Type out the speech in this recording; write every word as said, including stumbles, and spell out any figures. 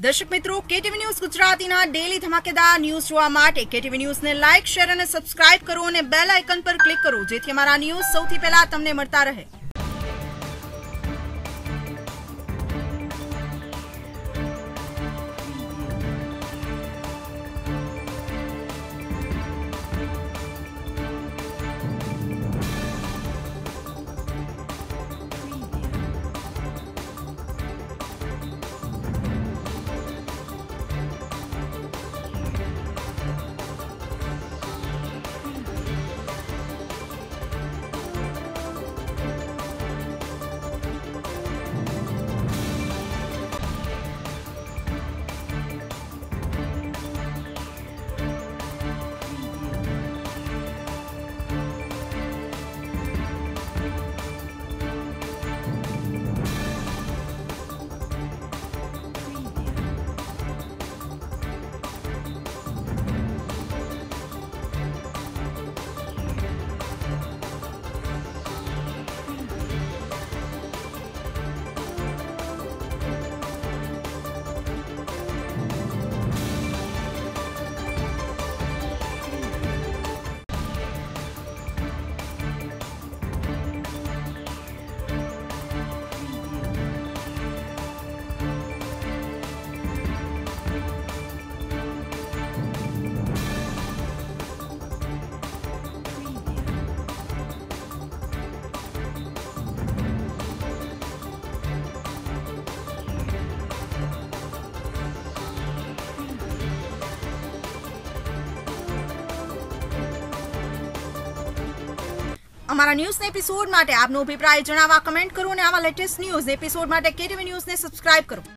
દર્શક મિત્રો, KTV news ગુજરાતીના ડેલી ધમાકેદાર ન્યૂઝ જોવા માટે કેટીવી ન્યૂઝને લાઇક, શેર અને સબસ્ક્રાઇબ કરો અને બેલ આઇકન પર ક્લિક કરો, જેથી અમારા ન્યૂઝ સૌથી પહેલા તમને મળતા રહે। અમારા ન્યૂઝના એપિસોડ માટે આપનો અભિપ્રાય જણાવવા કમેન્ટ કરો અને આવા લેટેસ્ટ ન્યૂઝ એપિસોડ માટે કેટીવી ન્યૂઝને સબસ્ક્રાઇબ કરો।